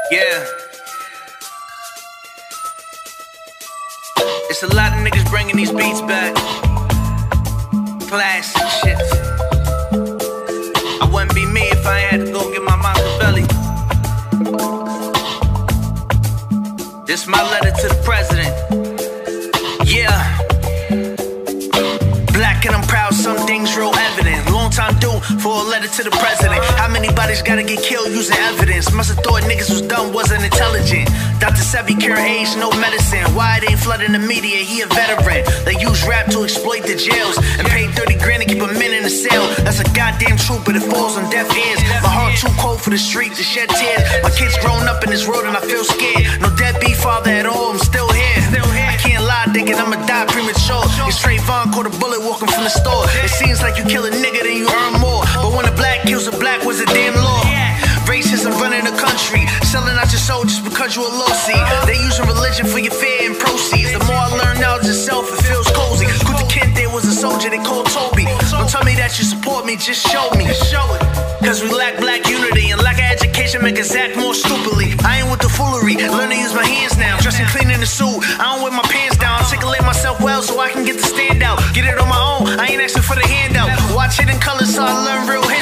Yeah. It's a lot of niggas bringing these beats back. Classic shit. I wouldn't be me if I had to go get my Machiavelli. This my letter to the president. Yeah. Black and I'm proud, some things real evident. Long time due for a letter to the president. How many bodies gotta get killed using evidence? Must've thought niggas was dumb, wasn't intelligent. Dr. Sebi cure AIDS, no medicine. Why it ain't flooding the media? He a veteran. They use rap to exploit the jails and pay 30 grand to keep a man in the cell. That's a goddamn truth, but it falls on deaf ears. My heart too cold for the street to shed tears. My kids grown up in this world and I feel scared. No deadbeat father at all, I'm still here. I can't lie, thinking I'ma die premature. It's Trayvon caught a bullet walking from the store. It seems like you kill a nigga, then you earn more. But when a black kills a black, was a damn law. Racism running the country, selling out your soul just because you a low seed. They using religion for your fear and proceeds. The more I learn knowledge itself, it feels cozy. Kunta Kinte was a soldier, they called Toby. Don't tell me that you support me, just show me. Cause we lack black unity and lack of education make us act more stupidly. I ain't with the foolery, learn to use my hands now. Dressing clean in the suit, I don't wear my pants down. Articulate myself well so I can get the stand out. Get it on my own, I ain't asking for the handout. Watch it in color so I learn real